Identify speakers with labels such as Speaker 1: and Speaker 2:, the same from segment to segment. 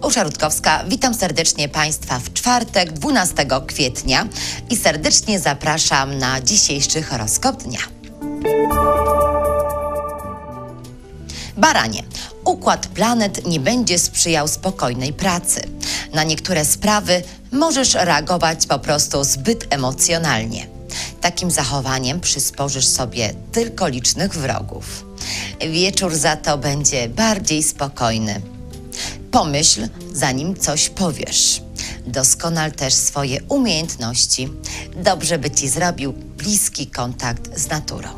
Speaker 1: Urszula Rutkowska, witam serdecznie Państwa w czwartek, 12 kwietnia i serdecznie zapraszam na dzisiejszy horoskop dnia. Baranie, układ planet nie będzie sprzyjał spokojnej pracy. Na niektóre sprawy możesz reagować po prostu zbyt emocjonalnie. Takim zachowaniem przysporzysz sobie tylko licznych wrogów. Wieczór za to będzie bardziej spokojny. Pomyśl, zanim coś powiesz. Doskonal też swoje umiejętności. Dobrze by Ci zrobił bliski kontakt z naturą.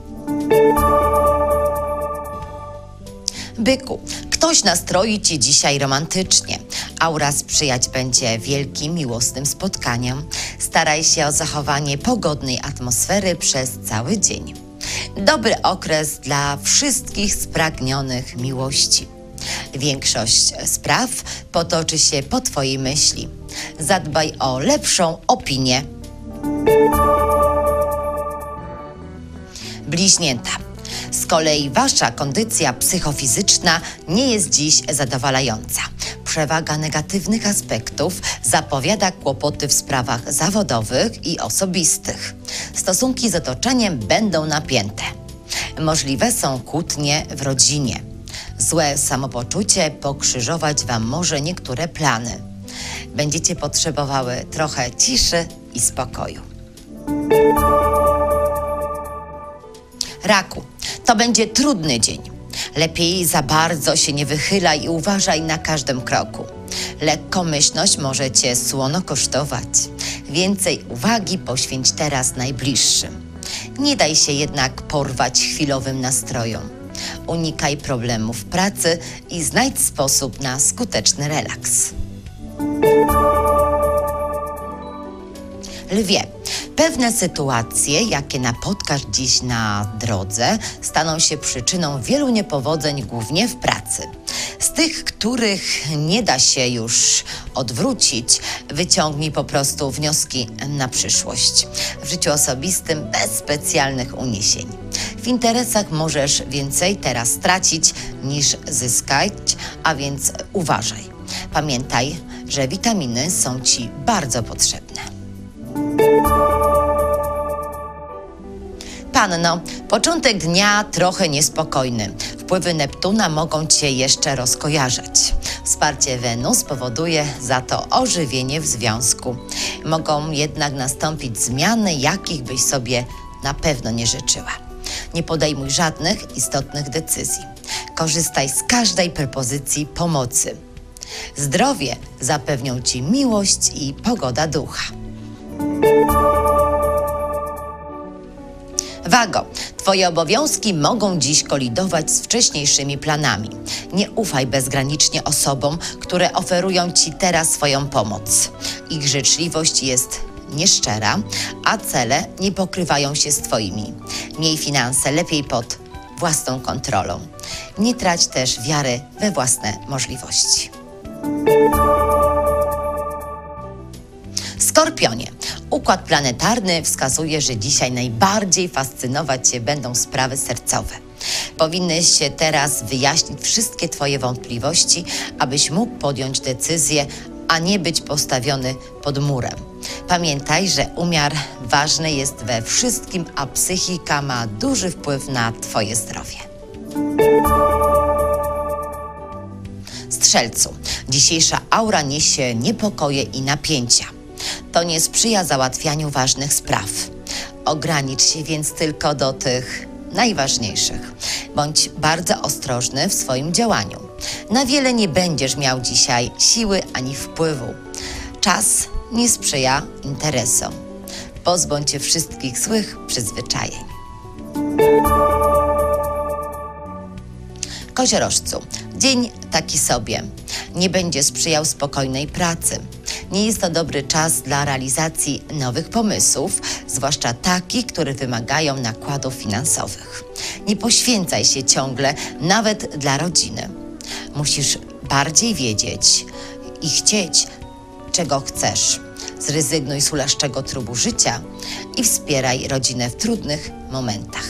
Speaker 1: Byku, ktoś nastroi Ci dzisiaj romantycznie. Aura sprzyjać będzie wielkim, miłosnym spotkaniom. Staraj się o zachowanie pogodnej atmosfery przez cały dzień. Dobry okres dla wszystkich spragnionych miłości. Większość spraw potoczy się po Twojej myśli. Zadbaj o lepszą opinię. Bliźnięta. Z kolei Wasza kondycja psychofizyczna nie jest dziś zadowalająca. Przewaga negatywnych aspektów zapowiada kłopoty w sprawach zawodowych i osobistych. Stosunki z otoczeniem będą napięte. Możliwe są kłótnie w rodzinie. Złe samopoczucie pokrzyżować Wam może niektóre plany. Będziecie potrzebowały trochę ciszy i spokoju. Raku, to będzie trudny dzień. Lepiej za bardzo się nie wychylaj i uważaj na każdym kroku. Lekkomyślność może Cię słono kosztować. Więcej uwagi poświęć teraz najbliższym. Nie daj się jednak porwać chwilowym nastrojom. Unikaj problemów w pracy i znajdź sposób na skuteczny relaks. Lwie, pewne sytuacje, jakie napotkasz dziś na drodze, staną się przyczyną wielu niepowodzeń, głównie w pracy. Z tych, których nie da się już odwrócić, wyciągnij po prostu wnioski na przyszłość. W życiu osobistym bez specjalnych uniesień. W interesach możesz więcej teraz stracić niż zyskać, a więc uważaj. Pamiętaj, że witaminy są Ci bardzo potrzebne. Panno, początek dnia trochę niespokojny. Wpływy Neptuna mogą Cię jeszcze rozkojarzać. Wsparcie Wenus powoduje za to ożywienie w związku. Mogą jednak nastąpić zmiany, jakich byś sobie na pewno nie życzyła. Nie podejmuj żadnych istotnych decyzji. Korzystaj z każdej propozycji pomocy. Zdrowie zapewnią Ci miłość i pogoda ducha. Wago, Twoje obowiązki mogą dziś kolidować z wcześniejszymi planami. Nie ufaj bezgranicznie osobom, które oferują Ci teraz swoją pomoc. Ich życzliwość jest nieszczera, a cele nie pokrywają się z Twoimi. Miej finanse lepiej pod własną kontrolą. Nie trać też wiary we własne możliwości. Skorpionie, układ planetarny wskazuje, że dzisiaj najbardziej fascynować Cię będą sprawy sercowe. Powinny się teraz wyjaśnić wszystkie Twoje wątpliwości, abyś mógł podjąć decyzję, a nie być postawiony pod murem. Pamiętaj, że umiar ważny jest we wszystkim, a psychika ma duży wpływ na Twoje zdrowie. Strzelcu, dzisiejsza aura niesie niepokoje i napięcia. To nie sprzyja załatwianiu ważnych spraw. Ogranicz się więc tylko do tych najważniejszych. Bądź bardzo ostrożny w swoim działaniu. Na wiele nie będziesz miał dzisiaj siły ani wpływu. Czas nie sprzyja interesom. Pozbądź się wszystkich złych przyzwyczajeń. Koziorożcu, dzień taki sobie. Nie będzie sprzyjał spokojnej pracy. Nie jest to dobry czas dla realizacji nowych pomysłów, zwłaszcza takich, które wymagają nakładów finansowych. Nie poświęcaj się ciągle, nawet dla rodziny. Musisz bardziej wiedzieć i chcieć, czego chcesz. Zrezygnuj z hulaszczego trybu życia i wspieraj rodzinę w trudnych momentach.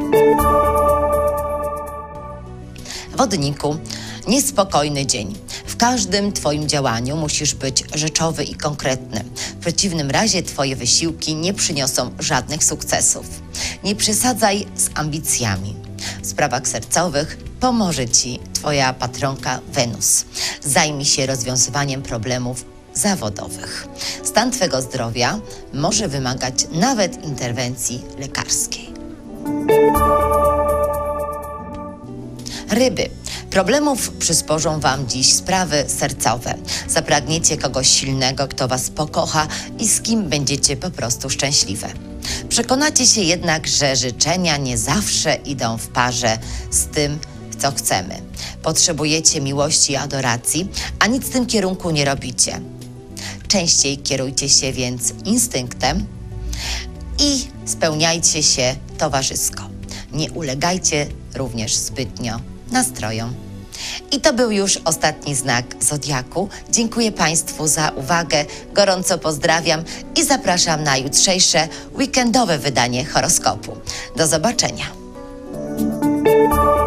Speaker 1: Wodniku, niespokojny dzień. W W każdym Twoim działaniu musisz być rzeczowy i konkretny. W przeciwnym razie Twoje wysiłki nie przyniosą żadnych sukcesów. Nie przesadzaj z ambicjami. W sprawach sercowych pomoże Ci Twoja patronka Wenus. Zajmij się rozwiązywaniem problemów zawodowych. Stan Twego zdrowia może wymagać nawet interwencji lekarskiej. Ryby. Problemów przysporzą Wam dziś sprawy sercowe. Zapragniecie kogoś silnego, kto Was pokocha i z kim będziecie po prostu szczęśliwe. Przekonacie się jednak, że życzenia nie zawsze idą w parze z tym, co chcemy. Potrzebujecie miłości i adoracji, a nic w tym kierunku nie robicie. Częściej kierujcie się więc instynktem i spełniajcie się towarzysko. Nie ulegajcie również zbytnio nastrojom. I to był już ostatni znak Zodiaku. Dziękuję Państwu za uwagę, gorąco pozdrawiam i zapraszam na jutrzejsze weekendowe wydanie horoskopu. Do zobaczenia.